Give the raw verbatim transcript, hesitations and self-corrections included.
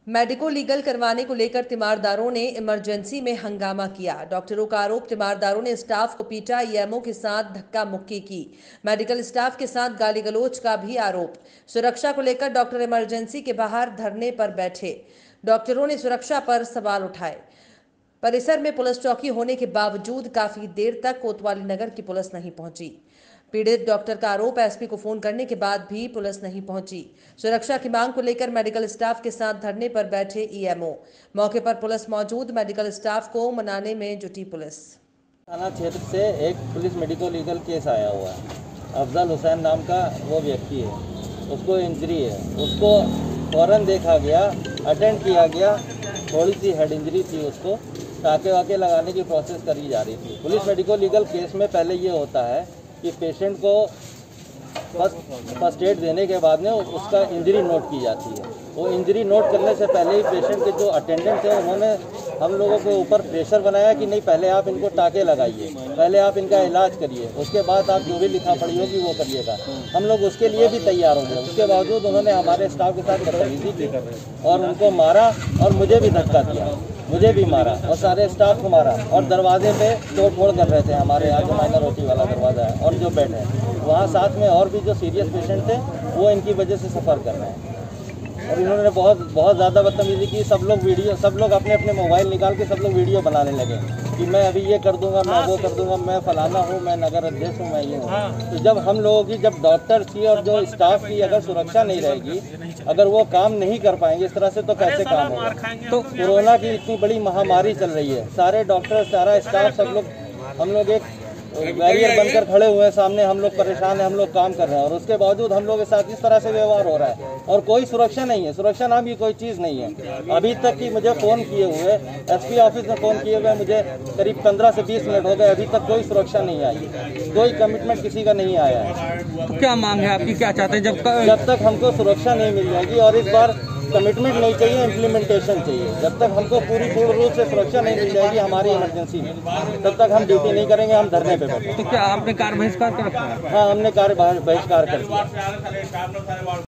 Medico legal करवाने को लेकर तीमारदारों ने इमरजेंसी में हंगामा किया। डॉक्टरों का आरोप, तीमारदारों ने स्टाफ को पीटा, ईएमओ के साथ धक्का मुक्की की। मेडिकल स्टाफ के साथ गाली गलौज का भी आरोप। सुरक्षा को लेकर डॉक्टर इमरजेंसी के बाहर धरने पर बैठे। डॉक्टरों ने सुरक्षा पर सवाल उठाए। परिसर में पुलिस चौकी होने के बावजूद काफी देर तक कोतवाली नगर की पुलिस नहीं पहुंची। पीड़ित डॉक्टर का आरोप, एसपी को फोन करने के बाद भी पुलिस नहीं पहुंची। सुरक्षा की मांग को लेकर मेडिकल स्टाफ के साथ धरने पर बैठे ईएमओ। मौके पर पुलिस मौजूद, मेडिकल स्टाफ को मनाने में जुटी पुलिस। थाना क्षेत्र से एक पुलिस मेडिको लीगल केस आया हुआ है। अफजल हुसैन नाम का वो व्यक्ति है, उसको इंजरी है, उसको फौरन देखा गया, अटेंड किया गया, थोड़ी सी हेड इंजरी थी, उसको टाके वाके लगाने की प्रोसेस करी जा रही थी। पुलिस मेडिको लीगल केस में पहले ये होता है कि पेशेंट को फर्स्ट फर्स्ट एड देने के बाद में उसका इंजरी नोट की जाती है। वो इंजरी नोट करने से पहले ही पेशेंट के जो अटेंडेंट थे उन्होंने हम लोगों के ऊपर प्रेशर बनाया कि नहीं, पहले आप इनको टाके लगाइए, पहले आप इनका इलाज करिए, उसके बाद आप जो भी लिखा पड़ी होगी वो करिएगा। हम लोग उसके लिए भी तैयार हो गए। उसके बावजूद उन्होंने हमारे स्टाफ के साथ बदतमीजी की और उनको मारा और मुझे भी धक्का दिया, मुझे भी मारा और सारे स्टाफ को मारा और दरवाजे पे तोड़ फोड़ कर रहे थे। हमारे यहाँ जो माइनर ओटी वाला दरवाज़ा है और जो बेड है वहाँ साथ में और भी जो सीरियस पेशेंट थे वो इनकी वजह से सफ़र कर रहे हैं। और इन्होंने बहुत बहुत ज़्यादा बदतमीजी की। सब लोग वीडियो सब लोग अपने अपने मोबाइल निकाल के सब लोग वीडियो बनाने लगे कि मैं अभी ये कर दूंगा, मैं वो कर दूंगा, मैं फलाना हूँ, मैं नगर अध्यक्ष हूँ, मैं ये हूँ। तो जब हम लोगों की, जब डॉक्टर्स की और जो स्टाफ की अगर सुरक्षा नहीं रहेगी, अगर वो काम नहीं कर पाएंगे इस तरह से, तो कैसे काम होगा। तो कोरोना की इतनी बड़ी महामारी चल रही है, सारे डॉक्टर, सारा स्टाफ, सब लोग, हम लोग एक बैरियर बनकर खड़े हुए हैं सामने, हम लोग परेशान हैं, हम लोग काम कर रहे हैं और उसके बावजूद हम लोग के साथ इस तरह से व्यवहार हो रहा है और कोई सुरक्षा नहीं है। सुरक्षा नाम की कोई चीज़ नहीं है। अभी तक कि मुझे फ़ोन किए हुए, एसपी ऑफिस में फ़ोन किए हुए मुझे करीब पंद्रह से बीस मिनट हो गए, अभी तक कोई सुरक्षा नहीं आई, कोई कमिटमेंट किसी का नहीं आया है। तो क्या मांग है आपकी, क्या चाहते हैं? जब जब तक हमको सुरक्षा नहीं मिल जाएगी, और इस बार कमिटमेंट नहीं चाहिए, इम्प्लीमेंटेशन चाहिए। जब तक हमको पूरी पूर्ण रूप से सुरक्षा नहीं मिल जाएगी हमारी इमरजेंसी में, तब तक हम ड्यूटी नहीं करेंगे, हम धरने पे बैठे। तो क्या आपने कार्य बहिष्कार कर रखा है? हाँ, हमने कार्य बहिष्कार कर दिया।